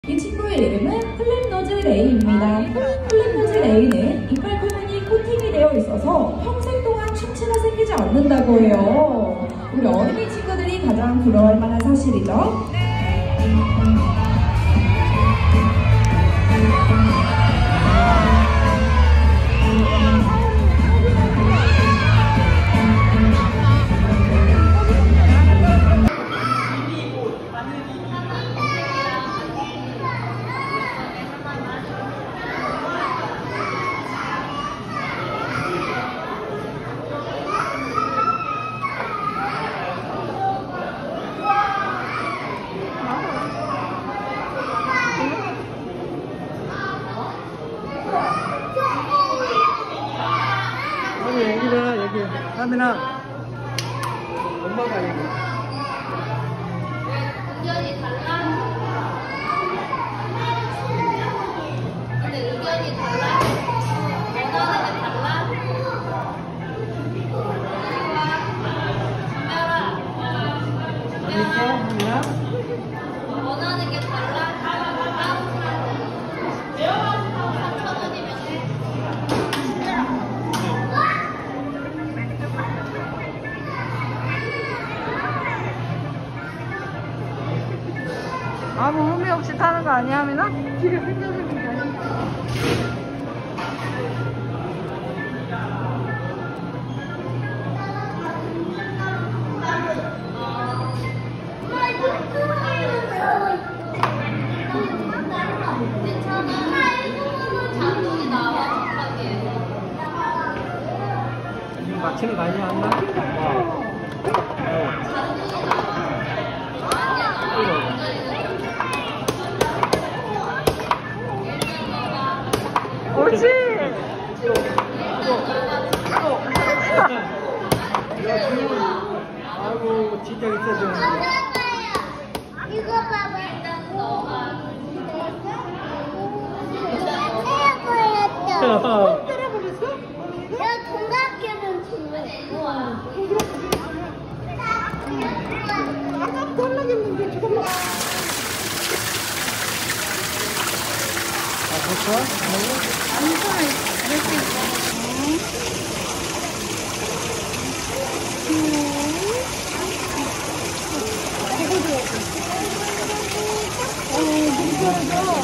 이 친구의 이름은 플랩노즈 레이입니다. 플랩노즈 레이는 이빨 표면이 코팅이 되어 있어서 평생 동안 충치가 생기지 않는다고 해요. 우리 어린이 친구들이 가장 부러워할 만한 사실이죠. 여기다 여기 하민아 엄마가 여기 의견이 달라? 근데 의견이 달라? 원하는 게 달라? 어디 있어 하민아? 원하는 게 달라? 3,000원이면 돼? 아무 의미 없이 타는 거 아니야, 하민아? 길에 생겨지는 게 아니야. 자동이 나와, 착하게. 맞히는 거 아니야 하민아? 자동이 나와. 옳지! 아이고 진짜 있어서 이거 봐봐. 일단 너가 때려버렸어? 야, 동갑개는 좋아. 아까부터 하려겠는데 조금만. 좋아? 이렇게 이거 줘. 누구 줘?